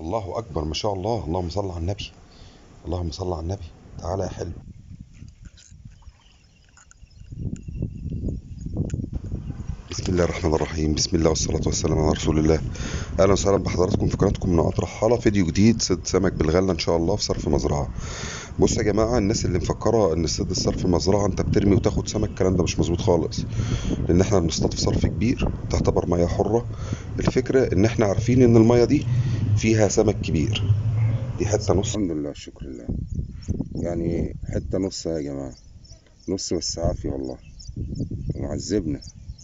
الله اكبر، ما شاء الله. اللهم صل على النبي. اللهم صل على النبي. تعالى يا حلو. بسم الله الرحمن الرحيم. بسم الله والصلاة والسلام على رسول الله. اهلا وسهلا بحضراتكم في قناتكم من رحالة. فيديو جديد صيد سمك بالغلة ان شاء الله في صرف مزرعة. بصوا يا جماعة، الناس اللي مفكرة ان صيد الصرف مزرعة انت بترمي وتاخد سمك، الكلام ده مش مظبوط خالص. لان احنا بنصطاد في صرف كبير، تعتبر مياه حرة. الفكرة ان احنا عارفين ان المياه دي فيها سمك كبير. دي حتة نص. الحمد لله، شكر لله. يعني حتة نص يا جماعة، نص بس عافية والله، ومعذبنا.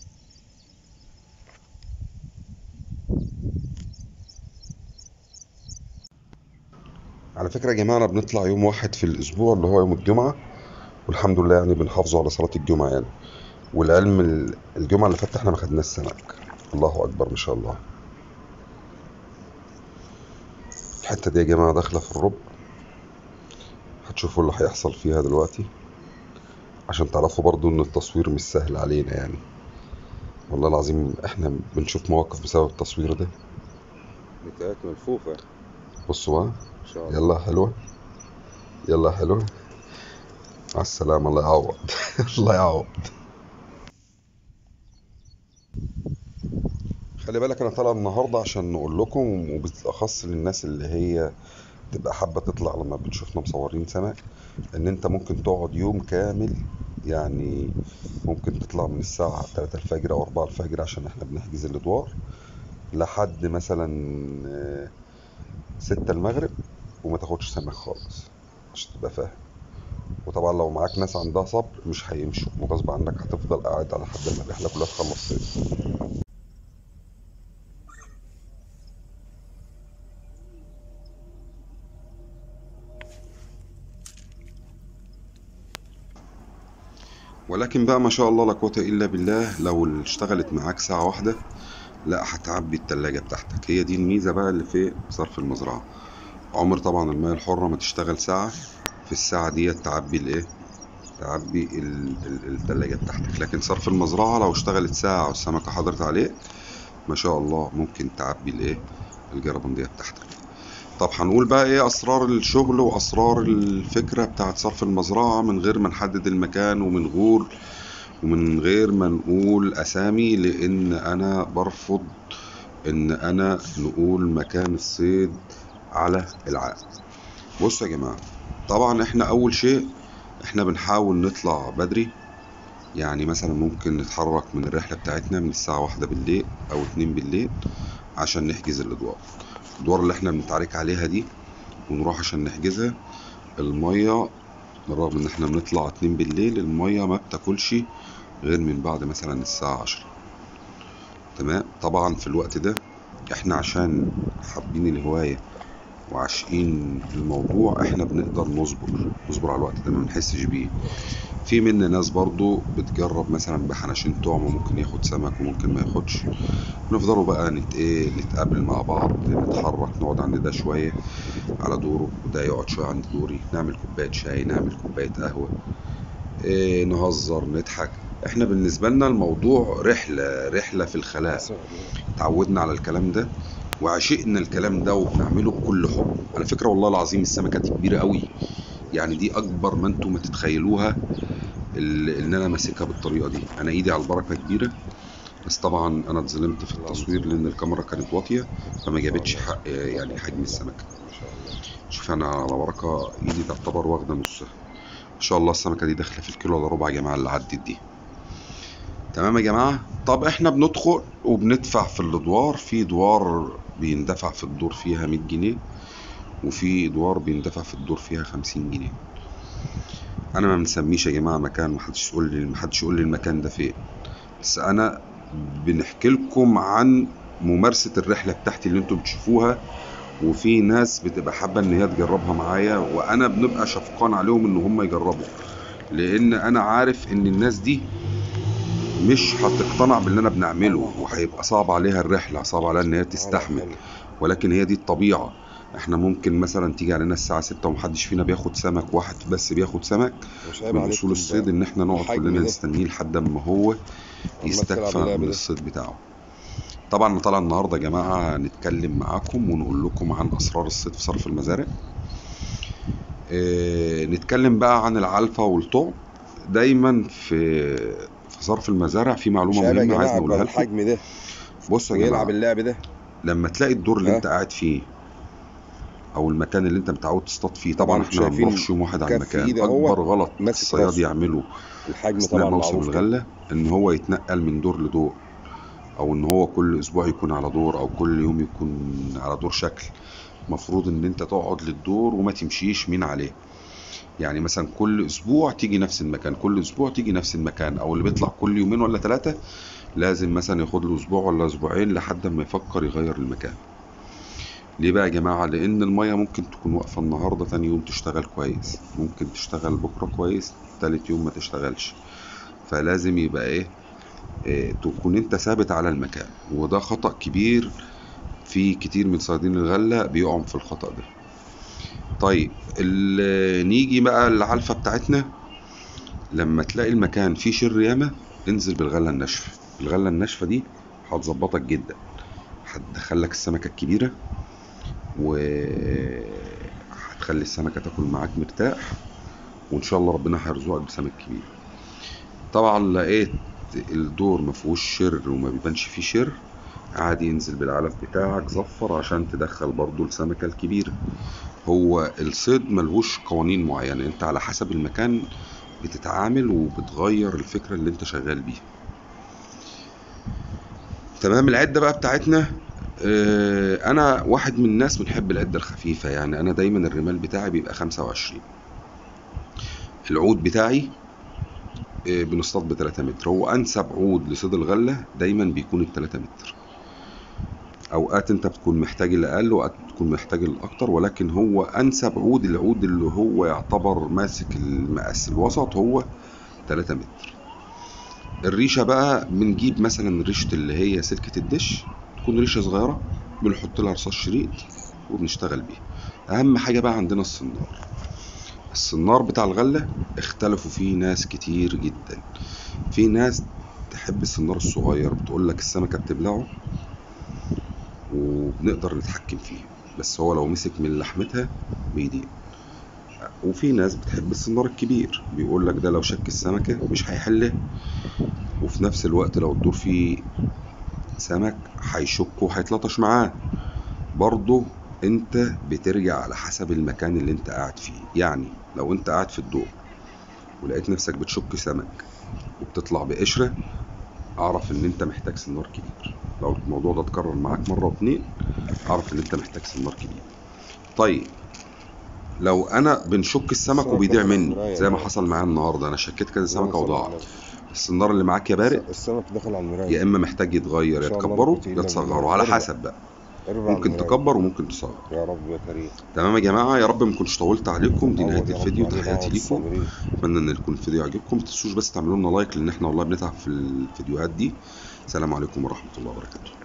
على فكرة يا جماعة، أنا بنطلع يوم واحد في الأسبوع اللي هو يوم الجمعة، والحمد لله يعني بنحافظوا على صلاة الجمعة يعني. والعلم الجمعة اللي فاتت احنا ما خدناش سمك. الله أكبر ما شاء الله. الحتة دي يا جماعة داخلة في الربع، هتشوفوا اللي هيحصل فيها دلوقتي، عشان تعرفوا برضو إن التصوير مش سهل علينا يعني. والله العظيم احنا بنشوف مواقف بسبب التصوير ده. بتاعت ملفوفة بصوا بقى. إن شاء الله. يلا حلوة. يلا حلوة. مع السلامة. الله يعوض. الله يعوض. خلي بالك انا طالع النهارده عشان نقول لكم، وبالاخص للناس اللي هي تبقى حابه تطلع لما بتشوفنا مصورين سمك، ان انت ممكن تقعد يوم كامل. يعني ممكن تطلع من الساعه 3 الفجر او 4 الفجر، عشان احنا بنحجز الادوار لحد مثلا 6 المغرب، وما تاخدش سمك خالص، عشان تبقى فاهم. وطبعا لو معاك ناس عندها صبر مش هيمشوا، وغصب عنك هتفضل قاعد على حد ما الرحله كلها تخلص صيد. ولكن بقى ما شاء الله لا قوة إلا بالله، لو اشتغلت معاك ساعة واحدة لا هتعبي التلاجة بتاعتك. هي دي الميزة بقى اللي في صرف المزرعة. عمر طبعا المياه الحرة ما تشتغل ساعة، في الساعة دي تعبي الايه، تعبي التلاجة بتاعتك. لكن صرف المزرعة لو اشتغلت ساعة والسمكة حضرت عليك، ما شاء الله ممكن تعبي الايه، الجربندية بتاعتك. طب هنقول بقى ايه اسرار الشغل واسرار الفكرة بتاعت صرف المزرعة من غير ما نحدد المكان، ومن غير ما نقول اسامي، لان انا برفض ان انا نقول مكان الصيد على العام. بصوا يا جماعة، طبعا احنا اول شيء احنا بنحاول نطلع بدري. يعني مثلا ممكن نتحرك من الرحلة بتاعتنا من الساعة 1 بالليل او 2 بالليل، عشان نحجز الادوار اللي احنا بنتعارك عليها دي، ونروح عشان نحجزها. المية بالرغم ان احنا بنطلع 2 بالليل، المية ما بتاكلش غير من بعد مثلا الساعة 10. تمام. طبعا في الوقت ده احنا عشان حابين الهواية وعاشقين الموضوع، احنا بنقدر نصبر على الوقت ده، ما بنحسش بيه. في منا ناس برضو بتجرب مثلا بحناشين طعم، وممكن ياخد سمك وممكن ما ياخدش. نفضلوا بقى نتقابل مع بعض، نتحرك، نقعد عند ده شوية على دوره، وده يقعد شوية عند دوري، نعمل كوباية شاي، نعمل كوباية قهوة، إيه، نهزر نضحك. احنا بالنسبة لنا الموضوع رحلة في الخلاء. اتعودنا على الكلام ده وعشقنا الكلام ده، وبنعمله بكل حب. على فكرة والله العظيم السمكة دي كبيرة قوي، يعني دي اكبر ما انتم ما تتخيلوها. ان انا ماسكها بالطريقة دي، انا ايدي على البركة كبيرة. بس طبعا انا اتظلمت في التصوير لان الكاميرا كانت واطية، فما جابتش حق يعني حجم السمكة. ما شاء الله. شوف انا على بركة ايدي تعتبر واخدة نصها. ما شاء الله السمكة دي داخلة في الكيلو الا ربع يا جماعة اللي عدت دي. تمام يا جماعة. طب احنا بندخل وبندفع في الادوار. في ادوار بيندفع في الدور فيها 100 جنيه، وفي ادوار بيندفع في الدور فيها 50 جنيه. انا ما بنسميش يا جماعة مكان، محدش يقول لي المكان ده فين. بس انا بنحكي لكم عن ممارسة الرحلة بتاعتي اللي انتم بتشوفوها. وفي ناس بتبقى حابة ان هي تجربها معايا، وانا بنبقى شفقان عليهم ان هم يجربوا، لان انا عارف ان الناس دي مش هتقتنع باللي انا بنعمله، وهيبقى صعب عليها الرحلة، صعب عليها ان هي تستحمل. ولكن هي دي الطبيعة. احنا ممكن مثلا تيجي علينا الساعة 6 ومحدش فينا بياخد سمك، واحد بس بياخد سمك. من اصول الصيد ان احنا نقعد كلنا نستنيه لحد ما هو يستكفى من الصيد بتاعه. طبعا انا طالع النهارده يا جماعه نتكلم معاكم ونقول لكم عن اسرار الصيد في صرف المزارع. نتكلم بقى عن العلفة والطعم. دايما في صرف المزارع في معلومة شايف يا مهمة عايز جماعة نقولها لكم. الحجم ده بصوا يا ويلعب جماعة، اللعب ده. لما تلاقي الدور اللي ها انت قاعد فيه او المكان اللي انت متعود تصطاد فيه، طبعا طبعا انتوا احنا ما شايفين بنروحش يوم واحد على كف المكان. ايدي اهوت اكبر غلط ماسك الصياد راسه. يعمله الحجم اثناء طبعا موسم معروف كده. الغلة ان هو يتنقل من دور لدور، او ان هو كل اسبوع يكون على دور، او كل يوم يكون على دور شكل. مفروض ان انت تقعد للدور وما تمشيش من عليه. يعني مثلا كل اسبوع تيجي نفس المكان، كل اسبوع تيجي نفس المكان، او اللي بيطلع كل يومين ولا 3 لازم مثلا ياخد له اسبوع ولا اسبوعين لحد ما يفكر يغير المكان. ليه بقى يا جماعة؟ لان المية ممكن تكون واقفة النهاردة، تاني يوم تشتغل كويس، ممكن تشتغل بكرة كويس، تالت يوم ما تشتغلش. فلازم يبقى إيه تكون انت ثابت على المكان، وده خطأ كبير. في كتير من صيادين الغلة بيقعوا في الخطأ ده. طيب نيجي بقى العلفة بتاعتنا. لما تلاقي المكان فيه شر ياما، انزل بالغلة الناشفة. الغلة الناشفة دي هتظبطك جدا، هتدخلك السمكة الكبيرة، وهتخلي السمكة تاكل معاك مرتاح، وان شاء الله ربنا هيرزقك بسمك كبير. طبعا لقيت الدور مفيهوش شر وما بيبانش فيه شر، عادي ينزل بالعلف بتاعك زفر عشان تدخل برضو السمكة الكبيرة. هو الصيد ملهوش قوانين معينة، انت على حسب المكان بتتعامل وبتغير الفكرة اللي انت شغال بيها. تمام. العدة بقى بتاعتنا، انا واحد من الناس بنحب العدة الخفيفة. يعني انا دايما الرمال بتاعي بيبقى 25. العود بتاعي بنصطاد ب3 متر. هو انسب عود لصيد الغلة دايما بيكون ال3 متر. اوقات انت بتكون محتاج الاقل واوقات بتكون محتاج الاكتر، ولكن هو انسب عود العود اللي هو يعتبر ماسك المقاس الوسط هو 3 متر. الريشة بقى بنجيب مثلا ريشة اللي هي سلكة الدش، تكون ريشة صغيرة، بنحط لها رصاص شريط وبنشتغل بيها. أهم حاجة بقى عندنا الصنار. الصنار بتاع الغلة اختلفوا فيه ناس كتير جدا. في ناس تحب الصنار الصغير، بتقولك السمكة بتبلعه وبنقدر نتحكم فيه، بس هو لو مسك من لحمتها بيضيق. وفي ناس بتحب الصنار الكبير، بيقولك ده لو شك السمكة مش هيحلها، وفي نفس الوقت لو الدور فيه سمك هيشك وهيتلطش معاه. برضه انت بترجع على حسب المكان اللي انت قاعد فيه. يعني لو انت قاعد في الدور ولقيت نفسك بتشك سمك وبتطلع بقشرة، اعرف ان انت محتاج سنار كبير. لو الموضوع ده اتكرر معاك مرة واتنين، اعرف ان انت محتاج سنار كبير. طيب لو انا بنشك السمك السمك وبيضيع دخل على مني المراية زي ما بقى. حصل معايا النهارده، انا شكيت كذا اللهم سمكة صل على وضاعت. النبي. السنار اللي معاك يا بارق السمك دخل على المراية. يا اما محتاج يتغير، ان يا شاء الله ما تكبره قوة يا الا تصغره، بالله. على اربع حسب بقى. اربع على ممكن المراية. تكبر وممكن تصغر. يا رب يا كريم. تمام يا جماعه، يا رب ما كنتش طولت عليكم. دي نهايه عوض يا رب الفيديو، علينا تحياتي عوض ليكم. الصابرين. اتمنى ان يكون الفيديو عجبكم. ما تنسوش بس تعملوا لنا لايك، لان احنا والله بنتعب في الفيديوهات دي. السلام عليكم ورحمه الله وبركاته.